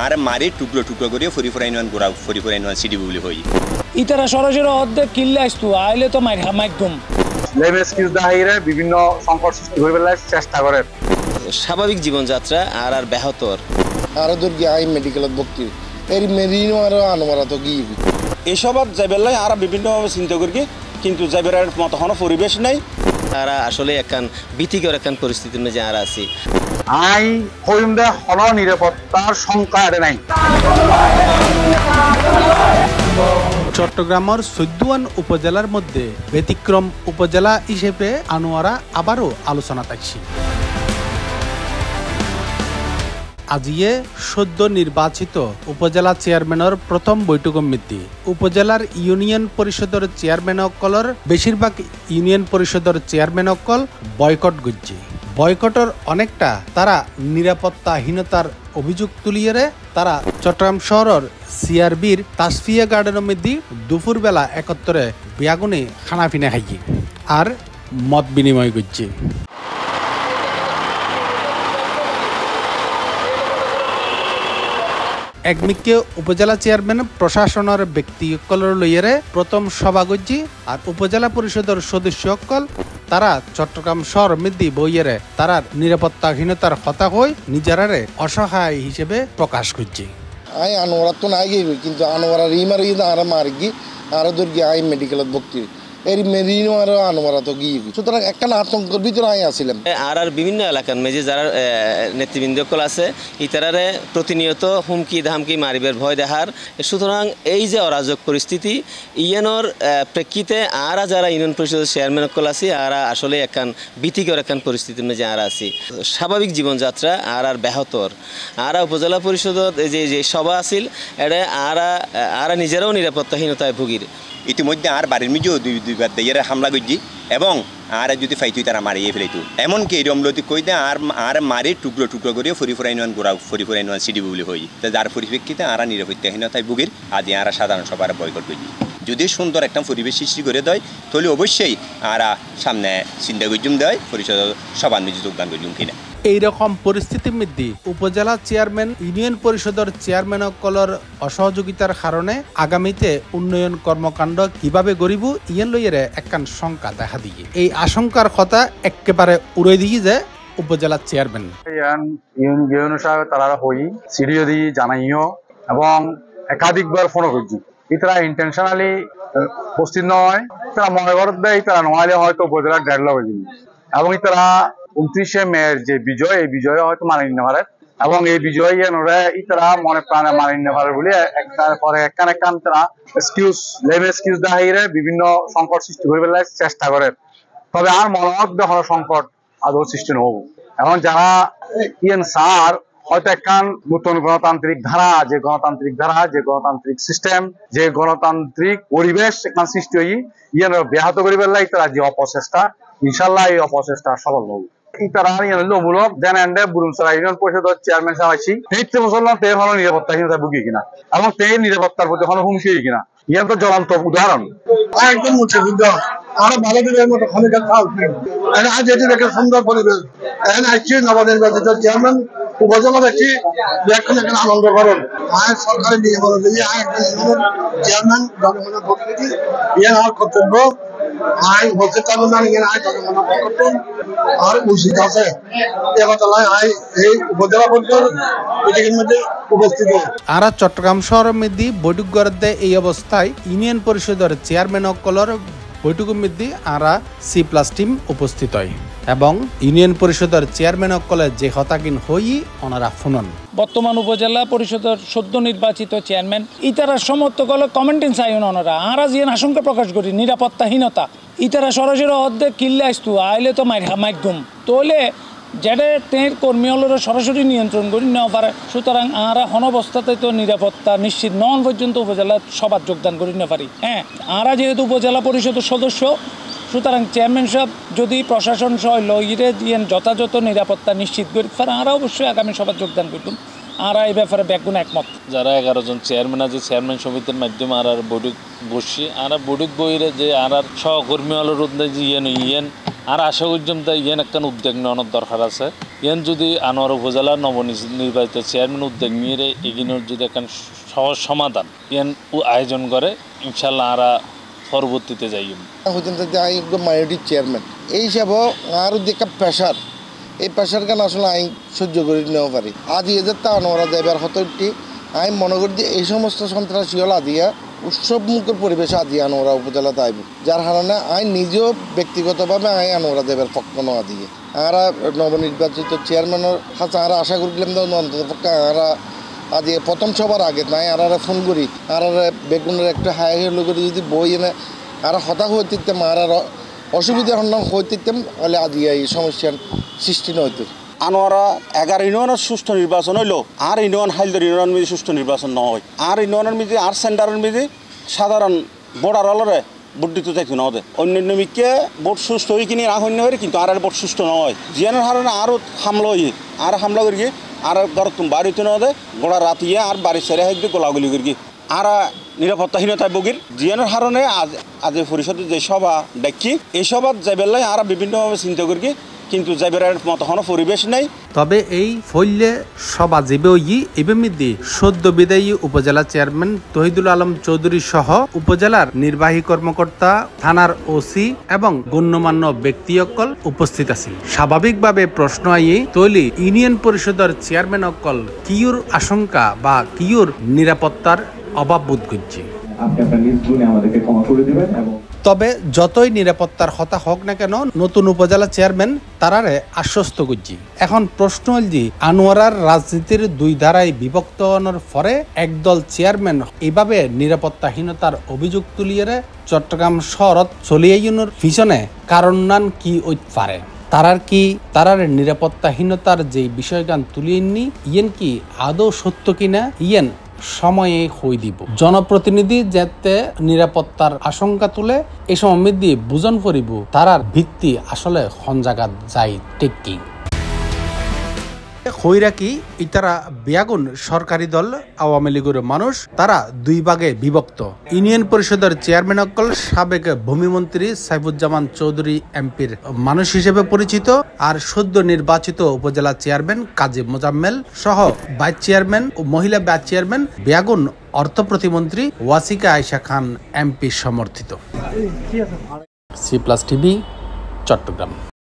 আর মারি টুকরো টুকরো করে ফরিফরাইন গোড়া ফরিফরাইন সিডি বলি হই ইতারা সরাসরি অর্ধেক কিল্লে আসতো আইলে তো মাইকদম লেভেল স্কিল দাহিরে বিভিন্ন সংকট সৃষ্টি করবার চেষ্টা করে স্বাভাবিক জীবনযাত্রা আর ব্যাহতর আর দুর্গে আই মেডিকেলত ভর্তি এর মেরিনো আর আনোয়ারা তো গিয়ে এসব যাইবেলাই আর বিভিন্ন চিন্তা করি কিন্তু যাইবার মতো কোনো পরিবেশ নাই আর আসলে একখান ভীতিকর একখান পরিস্থিতির মধ্যে আর আছি আই হইমদে হল নিরাপত্তার সংখ্যা আর নাই চট্টগ্রামের ১৪ উপজেলার মধ্যে ব্যতিক্রম উপজেলা হিসেবে আনোয়ারা আবারও আলোচনা থাকছে আজিয়ে সদ্য নির্বাচিত উপজেলা চেয়ারম্যানের প্রথম বৈঠক সমিতি উপজেলার ইউনিয়ন পরিষদের চেয়ারম্যান অকলর বেশিরভাগ ইউনিয়ন পরিষদের চেয়ারম্যান অকল বয়কট গুজছে বয়কটের অনেকটা তারা নিরাপত্তাহীনতার অভিযোগ তুলিয়ে তারা চট্টগ্রাম শহরের সিআরবির তাসফিয়া গার্ডেনের মধ্যে দুপুরবেলা একত্রে বিয়াগুনে খানা পিনা খাইছে আর মত বিনিময় করছে একমিকে উপজেলা চেয়ারম্যান প্রশাসনের ব্যক্তিসকলের লইয়ারে প্রথম সভা গজ্জি আর উপজেলা পরিষদের সদস্যসকল তারা চট্টগ্রাম শহর মধ্যে বইয়েরে তারা নিরাপত্তাহীনতার কথা হয়ে নিজেরারে অসহায় হিসেবে প্রকাশ করছে আই আনোয়ারা তো নাই গিয়ে কিন্তু আনোয়ারা রিমার আর মার গিয়ে আর দুর্গে আই মেডিকেলত ভর্তি এর মেরিনো আর আনোয়ারা তো গিয়ে সুতরাং একটা আতঙ্কের ভিতরে আই আসছিলাম আর বিভিন্ন এলাকার মেজে যারা নেতৃবৃন্দকল আছে ইতারারে প্রতিনিয়ত হুমকি ধামকি মারিবের ভয় দেখার সুতরাং এই যে অরাজক পরিস্থিতি ইয়ানোর প্রেক্ষিতে আর যারা ইউনিয়ন পরিষদের চেয়ারম্যানকল আছি আর আসলে একখান ভীতিকর একখান পরিস্থিতির মেজে আর আছি স্বাভাবিক জীবনযাত্রা আর ব্যাহতর আর উপজেলা পরিষদের যে সভা আছিল এটা আর নিজেরাও নিরাপত্তাহীনতায় ভুগির ইতিমধ্যে আর বাড়ির মিজেও দুইবার দিয়ে হামলা করছি এবং আর যদি ফাইতুই তারা মারিয়ে ফেলাইতো এমনকি এরম লতি কই দেয় আর মারি টুকরো টুকরো করে ফরিফরাইন গোড়া ফরিফরাইন সিডি বলি হই যার পরিপ্রেক্ষিতে আর নিরাপত্তাহীনতায় ভুগির আদি আর সাধারণ সবার বয়কট করছি যদি সুন্দর একটা পরিবেশ সৃষ্টি করে দেয় তাহলে অবশ্যই আর সামনে চিন্তা করজুম দেয় পরিষদ সবার নিজে যোগদান করজুম কিনা এইরকম পরিস্থিতির মধ্যে উপজেলা চেয়ারম্যান ইউনিয়ন পরিষদের চেয়ারম্যান অকলর অসহযোগিতার কারণে আগামীতে উন্নয়ন কর্মকাণ্ড কিভাবে গড়িব ইয়েন লইয়ের একখান শঙ্কা দেখা দিয়ে এই আশঙ্কার কথা একেবারে উড়ে দিয়ে যে উপজেলা চেয়ারম্যান ইউনিয়ন সাহেব তারা হই সিডিও দিয়ে জানাইও এবং একাধিকবার ফোন করছি ইতারা ইন্টেনশনালি উপস্থিত নয় তারা মনে করতে দেয় তারা নয় হয়তো উপজেলার ডেডলক হয়ে যাবে এবং তারা 29শে মের যে বিজয় এই বিজয়ে হয়তো মানিয়ে নিতে পারে এবং এই বিজয় ইতারা মনে প্রাণে মানিয়ে নিতে পারে বলে একটার পরে একখান তারা এক্সকিউজ দাহিরে বিভিন্ন সংকট সৃষ্টি করবার চেষ্টা করে তবে আর মনোভাব দেখানো সংকট আদৌ সৃষ্টি নহব এবং যারা ইয়েন সার হয়তো একখান নতুন গণতান্ত্রিক ধারা যে গণতান্ত্রিক সিস্টেম যে গণতান্ত্রিক পরিবেশ এখান সৃষ্টি হই ইয়েন ব্যাহত করিবার লাই তারা যে অপচেষ্টা ইনশাল্লাহ এই অপচেষ্টা সফল হব তারা মূলক দেন এন্ডে বুরুমসরা ইউনিয়ন পরিষদের চেয়ারম্যান সাহেব আছি এই মুসলমান তে হলো নিরাপত্তাহীনতা ভুগি কিনা এবং তে নিরাপত্তার প্রতি কোনো হুমকি কিনা ইয়ান তো জ্বলন্ত উদাহরণ একদম মুক্তিযুদ্ধ আরো ভালো দিনের মতো ক্ষমতা আজ এটি একটা সুন্দর পরিবেশ এখন আসছি নবনির্বাচিত চেয়ারম্যান উপজেলা দেখছি এখন এখানে আনন্দ করেন আয় সরকারের নিয়ম অনুযায়ী চেয়ারম্যান জনগণের প্রতিনিধি ইয়ান আমার কর্তব্য আয় বলতে চালু না গেলে আয় জনগণের করতেন আর উচিত আছে এবার আয় এই উপজেলা পরিষদ মিটিংয়ের মধ্যে উপস্থিত আর চট্টগ্রাম শহরের মধ্যে বৈঠক করতে এই অবস্থায় ইউনিয়ন পরিষদের চেয়ারম্যান অকলর বৈঠকের মধ্যে আরা C+ টিম উপস্থিত হয় এবং ইউনিয়ন পরিষদের চেয়ারম্যান অকলে যে হতাকিন হই ওনারা শুনুন বর্তমান উপজেলা পরিষদের সদ্য নির্বাচিত চেয়ারম্যান ইতারা সমর্থক হলে কমেন্টেন চাইন ওনারা আর জিয়ান আশঙ্কা প্রকাশ করি নিরাপত্তাহীনতা ইতারা সরাসরি অর্ধেক কিল্লে আসতো আইলে তো মাইকদম তোলে যেটা তের কর্মী হলের সরাসরি নিয়ন্ত্রণ করি নেওয়া পারে সুতরাং আর অবস্থাতে তো নিরাপত্তা নিশ্চিত নন পর্যন্ত উপজেলা সবার যোগদান করি না পারি হ্যাঁ আর যেহেতু উপজেলা পরিষদের সদস্য সুতরাং চেয়ারম্যান সাহেব যদি প্রশাসন সহ লইরে দিয়ে যথাযথ নিরাপত্তা নিশ্চিত করি আর অবশ্যই আগামী সবার যোগদান করতুম আর এই ব্যাপারে ব্যাগুন একমত। যারা 11 জন চেয়ারম্যান আছে চেয়ারম্যান সমিতির মাধ্যমে আর বৈঠক বসছি আর বৈঠক বইরে যে আর সহকর্মী হলের যে ইয়েন আর আশা পর্যন্ত ইয়েন একটা উদ্যোগ নেওয়ার দরকার আছে। ইয়েন যদি আনোয়ার উপজেলার নবনির্বাচিত চেয়ারম্যান উদ্যোগ নিয়ে এগিনোর যদি একটা সহজ সমাধান ইয়েন আয়োজন করে ইনশাল্লাহ আর পরবর্তীতে যাই একদম মাইনরিটি চেয়ারম্যান এই হিসাবেও আর দেখা প্রেশার এই প্রেশার কেন আসলে আইন সহ্য করে নেওয়া পারি আজ এদের তা আনোয়ারা যাইবার হতটি আমি মনে করি যে এই সমস্ত সন্ত্রাসী হল আদিয়া উৎসব মুখের পরিবেশে আদি আনোয়ারা উপজেলাতে আইব যার কারণে আমি নিজেও ব্যক্তিগতভাবে আমি আনোয়ারা দেবের পক্ষ নেওয়া দিয়ে আমরা নবনির্বাচিত চেয়ারম্যানের কাছে আমরা আশা করলাম অন্ততপক্ষে আমরা আজ প্রথম সবার আগে নাই আর ফোন করি আর বেগুনের একটা হাই হলো করে যদি বই এনে আর হতাশ হইতাম আর অসুবিধা হইতাম তাহলে আজ এই সমস্যার সৃষ্টি নইত। আনোয়ারা 11 ইউনিয়নের সুষ্ঠু নির্বাচন হইল আর ইউনিয়ন হাইলদার ইউনিয়নের মধ্যে সুষ্ঠু নির্বাচন নয় আর ইউনিয়নের মধ্যে আর সেন্টারের মধ্যে সাধারণ ভোটার হলরে ভোট দিতে চাইতো না ওদের অন্যান্য মিকে ভোট সুস্থ হয়ে কিনে হইনি হয়ে কিন্তু আর ভোট সুস্থ নয় জিয়ানের হারণে আরও হামলা হয়ে আর হামলা করি আর ঘর তুমি বাড়িতে না দে গোড়া রাতিয়ে আর বাড়ি ছেড়ে হয়ে গোলাগুলি করি আর নিরাপত্তাহীনতায় বগির জিয়ানের হারণে আজ পরিষদের যে সভা দেখি এই সভাত যাইবেলাই আর বিভিন্নভাবে চিন্তা করি কিন্তু যাইবার মতো কোনো পরিবেশ নেই। তবে এই ফইলে সভা যেবেই এবেমিদি সদ্য বিদায়ী উপজেলা চেয়ারম্যান তহিদুল আলম চৌধুরী সহ উপজেলার নির্বাহী কর্মকর্তা থানার ওসি এবং গণ্যমান্য ব্যক্তিসকল উপস্থিত আছিল। স্বাভাবিকভাবে প্রশ্ন আই তৈলি ইউনিয়ন পরিষদের চেয়ারম্যান অকল কিউর আশঙ্কা বা কিউর নিরাপত্তার অভাব বোধ করছে। তবে যতই নিরাপত্তার হতা হোক না কেন নতুন উপজেলা চেয়ারম্যান তারারে আশ্বস্ত করছি। এখন প্রশ্ন হল যে আনোয়ারার রাজনীতির দুই ধারায় বিভক্ত হওয়ার পরে একদল চেয়ারম্যান এইভাবে নিরাপত্তাহীনতার অভিযোগ তুলিয়ে চট্টগ্রাম শহরত চলিয়াইনের পিছনে কারণ নান কি ওই পারে তারার নিরাপত্তাহীনতার যে বিষয়গান তুলিয়েননি ইয়েন কি আদৌ সত্য কিনা ইয়েন সময়ে হই দিব। জনপ্রতিনিধি যাতে নিরাপত্তার আশঙ্কা তুলে এই সময় দিয়ে বুঝন করিব তারার ভিত্তি আসলে কোন জায়গা যাই টেকি হইরা কি ইতারা বিয়াগুন সরকারি দল আওয়ামী লীগের মানুষ তারা দুই ভাগে বিভক্ত। ইউনিয়ন পরিষদের চেয়ারম্যান অকল সাবেক ভূমিমন্ত্রী সাইফুজ্জামান চৌধুরী এমপির মানুষ হিসেবে পরিচিত আর সদ্য নির্বাচিত উপজেলা চেয়ারম্যান কাজী মোজাম্মেল সহ ভাইস চেয়ারম্যান ও মহিলা ভাইস চেয়ারম্যান বিয়াগুন অর্থ প্রতিমন্ত্রী ওয়াসিকা আয়েশা খান এমপি সমর্থিত। C+ TV Chittagong.